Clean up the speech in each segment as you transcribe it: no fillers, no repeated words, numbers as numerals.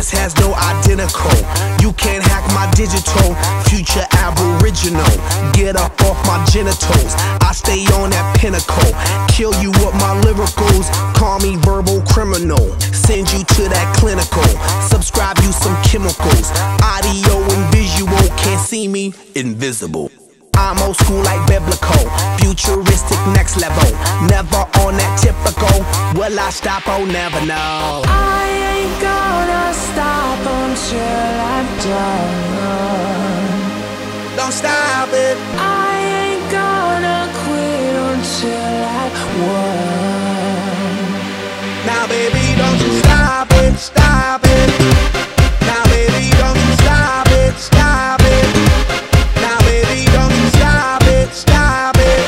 this has no identical. You can't hack my digital, future aboriginal. Get up off my genitals, I stay on that pinnacle. Kill you with my lyricals, call me verbal criminal. Send you to that clinical, subscribe you some chemicals. Audio and visual, can't see me, invisible. I'm old school like biblical, futuristic next level. Never on that typical, will I stop? Oh, never know. I ain't gonna stop until I'm done. Don't stop it. I ain't gonna quit until I won. Now baby, don't you stop it, stop it. Now baby, don't you stop it, stop it. Now baby, don't you stop it, stop it.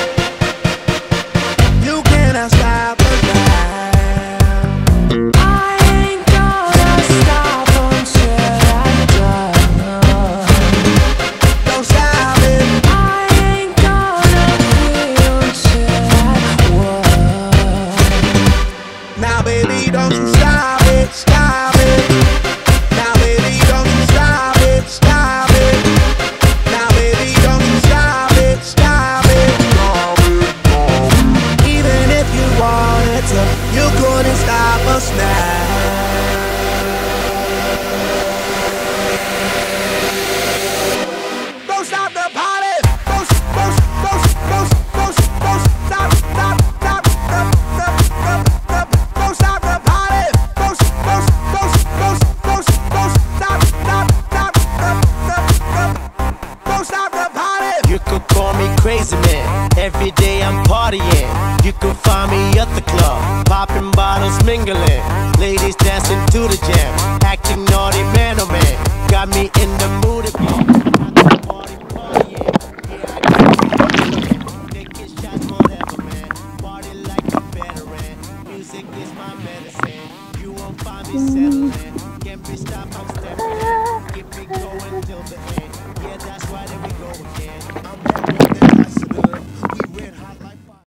You cannot stop us now. I ain't gonna stop until I'm done. Don't stop it. I ain't gonna quit until I won. Now baby, don't you stop it, stop it. Now baby, don't you stop it, stop it. Now baby, don't you stop it, stop it. Even if you wanted to, you couldn't stop us now. Don't stop the party. Don't stop, stop, stop, stop, don't stop the party. Don't stop, don't stop the party. You could call me crazy man, every day I'm partying. You can find me at the club, popping bottles, mingling. Ladies dancing to the jam, acting naughty man, oh man. Got me in the mood again.